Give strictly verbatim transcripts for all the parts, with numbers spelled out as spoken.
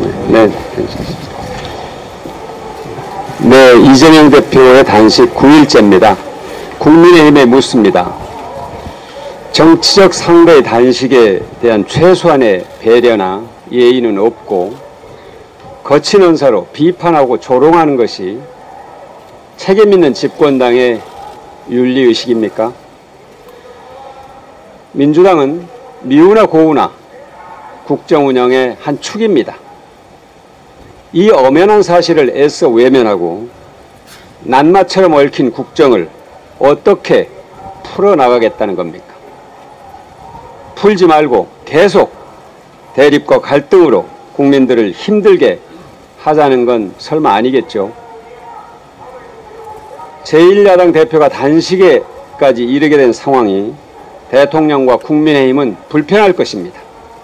네. 네, 이재명 대표의 단식 구 일째입니다. 국민의힘에 묻습니다. 정치적 상대의 단식에 대한 최소한의 배려나 예의는 없고 거친 언사로 비판하고 조롱하는 것이 책임있는 집권당의 윤리의식입니까? 민주당은 미우나 고우나 국정운영의 한 축입니다. 이 엄연한 사실을 애써 외면하고 낱마처럼 얽힌 국정을 어떻게 풀어나가겠다는 겁니까? 풀지 말고 계속 대립과 갈등으로 국민들을 힘들게 하자는 건 설마 아니겠죠? 제일 야당 대표가 단식에까지 이르게 된 상황이 대통령과 국민의힘은 불편할 것입니다.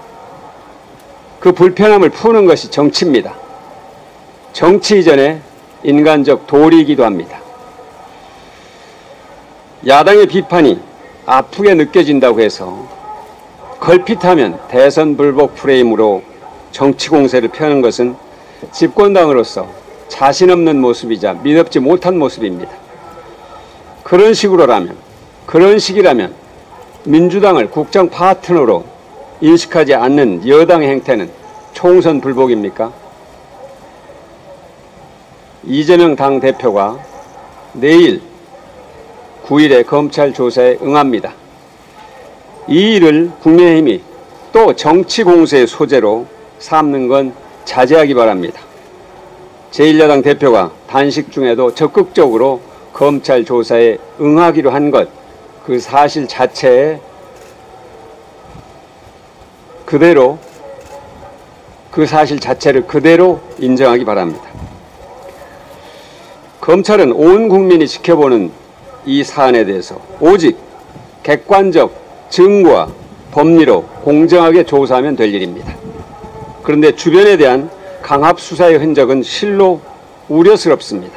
그 불편함을 푸는 것이 정치입니다. 정치 이전에 인간적 도리이기도 합니다. 야당의 비판이 아프게 느껴진다고 해서 걸핏하면 대선 불복 프레임으로 정치 공세를 펴는 것은 집권당으로서 자신 없는 모습이자 믿음지 못한 모습입니다. 그런 식으로라면, 그런 식이라면 민주당을 국정 파트너로 인식하지 않는 여당의 행태는 총선 불복입니까? 이재명 당대표가 내일 구 일에 검찰 조사에 응합니다. 이 일을 국민의힘이 또 정치 공세의 소재로 삼는 건 자제하기 바랍니다. 제일 야당 대표가 단식 중에도 적극적으로 검찰 조사에 응하기로 한 것, 그 사실 자체에 그대로, 그 사실 자체를 그대로 인정하기 바랍니다. 검찰은 온 국민이 지켜보는 이 사안에 대해서 오직 객관적 증거와 법리로 공정하게 조사하면 될 일입니다. 그런데 주변에 대한 강압 수사의 흔적은 실로 우려스럽습니다.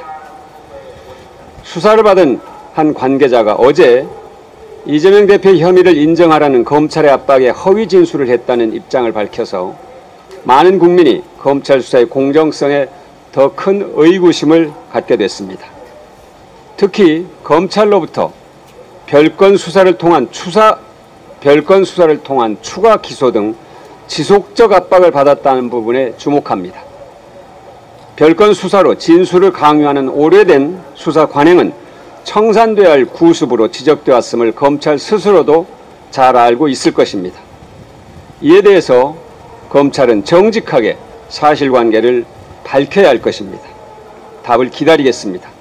수사를 받은 한 관계자가 어제 이재명 대표의 혐의를 인정하라는 검찰의 압박에 허위 진술을 했다는 입장을 밝혀서 많은 국민이 검찰 수사의 공정성에 더 큰 의구심을 갖게 됐습니다. 특히 검찰로부터 별건 수사를 통한 추사, 별건 수사를 통한 추가 기소 등 지속적 압박을 받았다는 부분에 주목합니다. 별건 수사로 진술을 강요하는 오래된 수사 관행은 청산돼야 할 구습으로 지적돼 왔음을 검찰 스스로도 잘 알고 있을 것입니다. 이에 대해서 검찰은 정직하게 사실관계를 밝혀야 할 것입니다. 답을 기다리겠습니다.